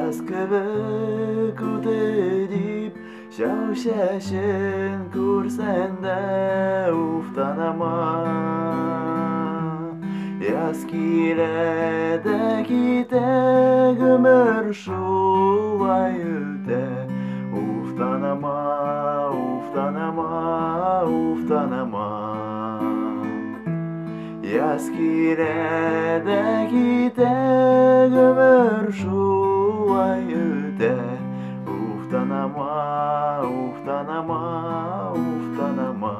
Яз кебек үтедип, шәүшәшен күрсәң дә уфтанама. Яз килә дә китә, гомер шулай үтә. Уфтанама, уфтанама, уфтанама. Яз килә дә китә, гомер шулай үтә. Уфтанама, уфтанама, уфтанама.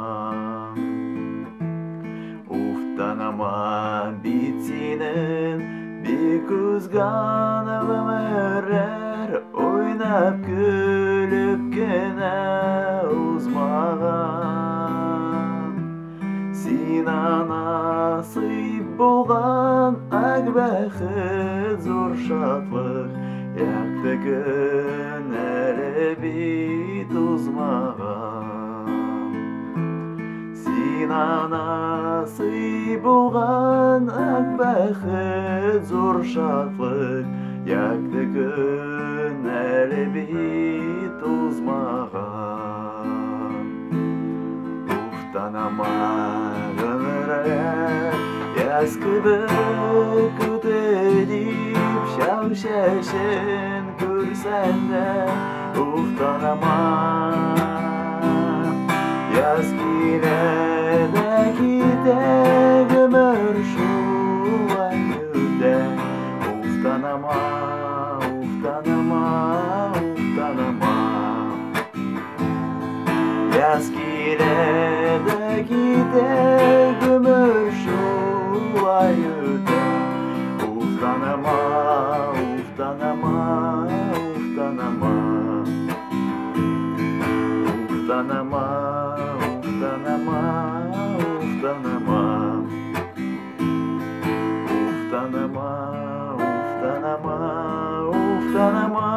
Уфтанама бит синең бик узган гомерләр, уйнап көлеп кенә узмаган. Син насыйп булган ак бәхет, зур шатлык, якты көн әле бит узмаган. Син насыйп булган ак бәхет, зур шатлык, якты көн әле бит узмаган. Уфтанама гомерләр, яз кебек үтедип, шәүшәшен күрсәң дә уфтанама. Яз килә дә китә, гомер шулай үтә. Уфтанама, уфтанама, уфтанама. Яз килә дә китә, гомер шулай үтә. Уфтанама, уфтанама, уфтанама. Уфтанама, уфтанама, уфтанама. Уфтанама, уфтанама, уфтанама.